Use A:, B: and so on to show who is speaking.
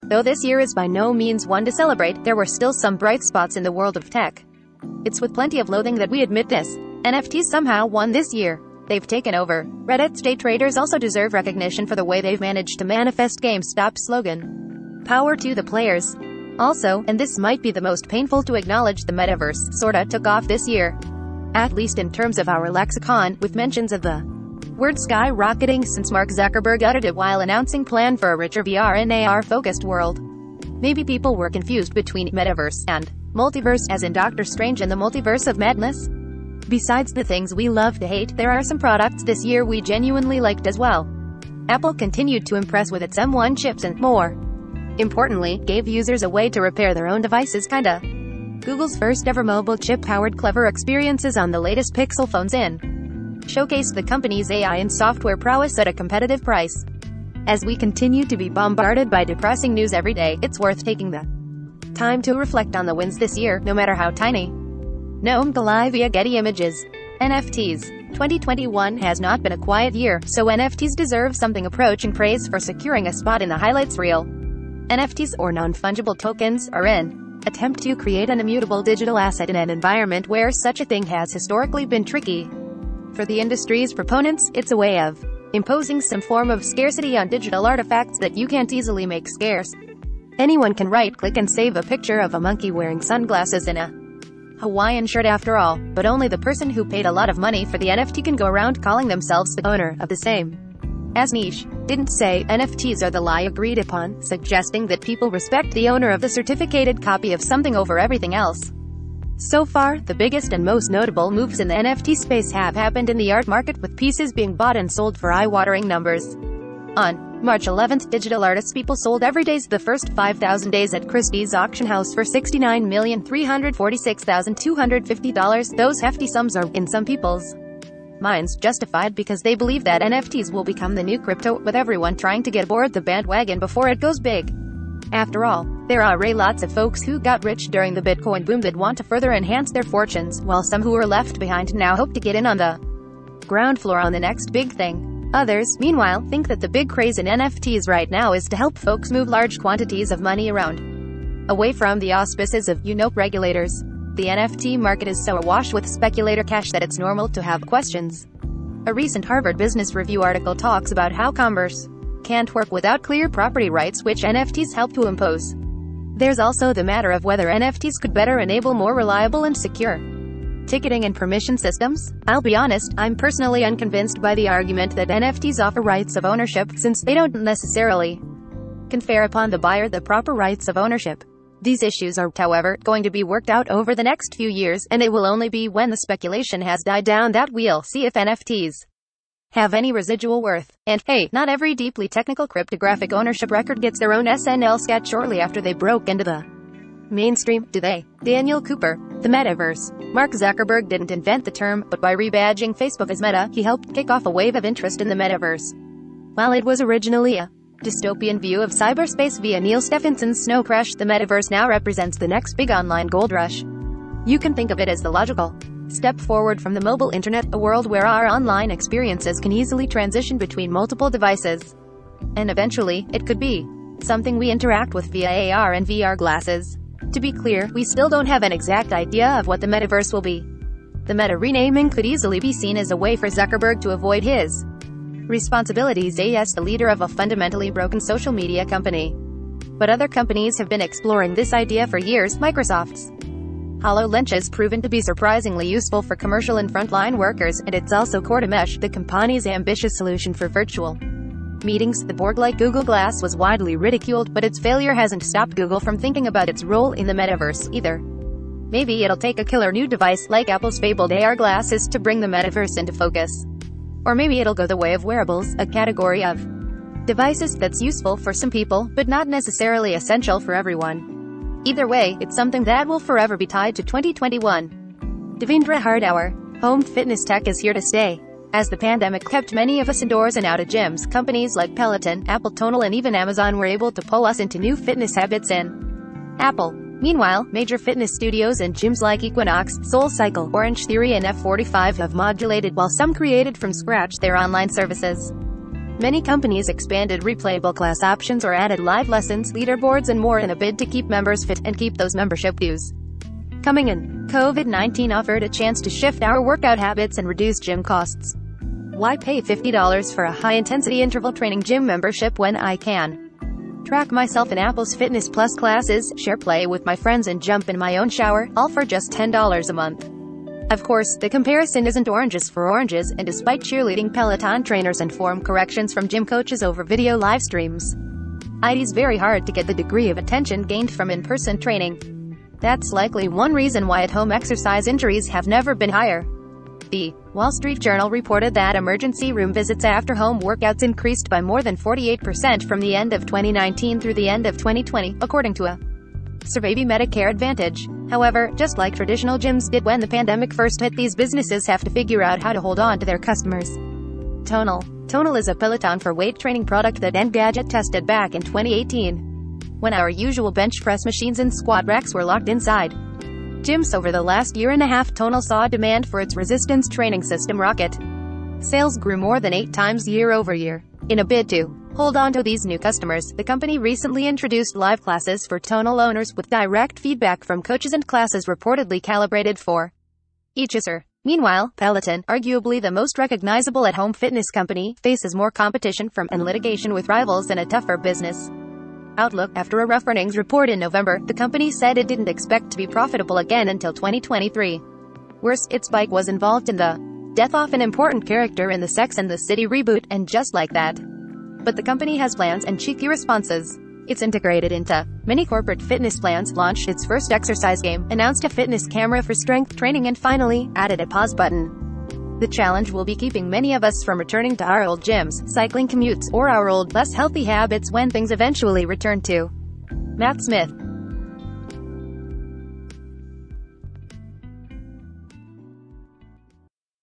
A: Though this year is by no means one to celebrate, there were still some bright spots in the world of tech. It's with plenty of loathing that we admit this. NFTs somehow won this year. They've taken over. Reddit's day traders also deserve recognition for the way they've managed to manifest GameStop's slogan. Power to the players. Also, and this might be the most painful to acknowledge, the metaverse sorta took off this year. At least in terms of our lexicon, with mentions of the word skyrocketing since Mark Zuckerberg uttered it while announcing plan for a richer VR and AR-focused world. Maybe people were confused between metaverse and multiverse, as in Doctor Strange and the Multiverse of Madness. Besides the things we love to hate, there are some products this year we genuinely liked as well. Apple continued to impress with its M1 chips and, more importantly, gave users a way to repair their own devices kinda. Google's first ever mobile chip-powered clever experiences on the latest Pixel phones showcased the company's AI and software prowess at a competitive price. As we continue to be bombarded by depressing news every day, it's worth taking the time to reflect on the wins this year, no matter how tiny. Noam Galai via Getty Images. NFTs. 2021 has not been a quiet year, so NFTs deserve something approaching praise for securing a spot in the highlights reel. NFTs, or non-fungible tokens, are an attempt to create an immutable digital asset in an environment where such a thing has historically been tricky. For the industry's proponents, it's a way of imposing some form of scarcity on digital artifacts that you can't easily make scarce. Anyone can right-click and save a picture of a monkey wearing sunglasses in a Hawaiian shirt after all, but only the person who paid a lot of money for the NFT can go around calling themselves the owner of the same. As Niche didn't say, NFTs are the lie agreed upon, suggesting that people respect the owner of the certificated copy of something over everything else. So far, the biggest and most notable moves in the NFT space have happened in the art market, with pieces being bought and sold for eye-watering numbers. On March 11th, digital artists People sold Everyday's The First 5,000 Days at Christie's auction house for $69,346,250. Those hefty sums are, in some people's minds, justified because they believe that NFTs will become the new crypto, with everyone trying to get aboard the bandwagon before it goes big. After all, there are lots of folks who got rich during the Bitcoin boom that want to further enhance their fortunes, while some who were left behind now hope to get in on the ground floor on the next big thing. Others, meanwhile, think that the big craze in NFTs right now is to help folks move large quantities of money around, away from the auspices of, regulators. The NFT market is so awash with speculator cash that it's normal to have questions. A recent Harvard Business Review article talks about how commerce can't work without clear property rights, which NFTs help to impose. There's also the matter of whether NFTs could better enable more reliable and secure ticketing and permission systems. I'll be honest, I'm personally unconvinced by the argument that NFTs offer rights of ownership, since they don't necessarily confer upon the buyer the proper rights of ownership. These issues are, however, going to be worked out over the next few years, and it will only be when the speculation has died down that we'll see if NFTs have any residual worth. And, hey, not every deeply technical cryptographic ownership record gets their own SNL sketch shortly after they broke into the mainstream, do they? Daniel Cooper. The metaverse. Mark Zuckerberg didn't invent the term, but by rebadging Facebook as Meta, he helped kick off a wave of interest in the metaverse. While it was originally a dystopian view of cyberspace via Neil Stephenson's Snow Crash, the metaverse now represents the next big online gold rush. You can think of it as the logical step forward from the mobile internet, a world where our online experiences can easily transition between multiple devices. And eventually, it could be something we interact with via AR and VR glasses. To be clear, we still don't have an exact idea of what the metaverse will be. The Meta renaming could easily be seen as a way for Zuckerberg to avoid his responsibilities as the leader of a fundamentally broken social media company. But other companies have been exploring this idea for years. Microsoft's HoloLens has proven to be surprisingly useful for commercial and frontline workers, and it's also core to Mesh, the company's ambitious solution for virtual meetings. The Borg-like Google Glass was widely ridiculed, but its failure hasn't stopped Google from thinking about its role in the metaverse, either. Maybe it'll take a killer new device, like Apple's fabled AR glasses, to bring the metaverse into focus. Or maybe it'll go the way of wearables, a category of devices that's useful for some people, but not necessarily essential for everyone. Either way, it's something that will forever be tied to 2021. Devendra Hardawar. Home fitness tech is here to stay. As the pandemic kept many of us indoors and out of gyms, companies like Peloton, Apple Tonal and even Amazon were able to pull us into new fitness habits in Apple. Meanwhile, major fitness studios and gyms like Equinox, SoulCycle, Orange Theory and F45 have modulated, while some created from scratch, their online services. Many companies expanded replayable class options or added live lessons, leaderboards and more in a bid to keep members fit and keep those membership dues coming in. COVID-19 offered a chance to shift our workout habits and reduce gym costs. Why pay $50 for a high-intensity interval training gym membership when I can track myself in Apple's Fitness Plus classes, share play with my friends and jump in my own shower, all for just $10 a month? Of course, the comparison isn't oranges for oranges, and despite cheerleading Peloton trainers and form corrections from gym coaches over video live streams, it's very hard to get the degree of attention gained from in-person training. That's likely one reason why at-home exercise injuries have never been higher. The Wall Street Journal reported that emergency room visits after home workouts increased by more than 48% from the end of 2019 through the end of 2020, according to a survey by Medicare Advantage. However, just like traditional gyms did when the pandemic first hit, these businesses have to figure out how to hold on to their customers. Tonal. Tonal is a Peloton for weight training product that Engadget tested back in 2018. When our usual bench press machines and squat racks were locked inside gyms over the last year and a half, Tonal saw demand for its resistance training system rocket. Sales grew more than 8 times year over year. In a bid to hold on to these new customers, the company recently introduced live classes for Tonal owners with direct feedback from coaches and classes reportedly calibrated for each user. Meanwhile, Peloton, arguably the most recognizable at-home fitness company, faces more competition from and litigation with rivals and a tougher business outlook. After a rough earnings report in November, the company said it didn't expect to be profitable again until 2023. Worse, its bike was involved in the death of an important character in the Sex and the City reboot, and just like that. But the company has plans and cheeky responses. It's integrated into many corporate fitness plans, launched its first exercise game, announced a fitness camera for strength training, and finally, added a pause button. The challenge will be keeping many of us from returning to our old gyms, cycling commutes, or our old, less healthy habits when things eventually return to. Matt Smith.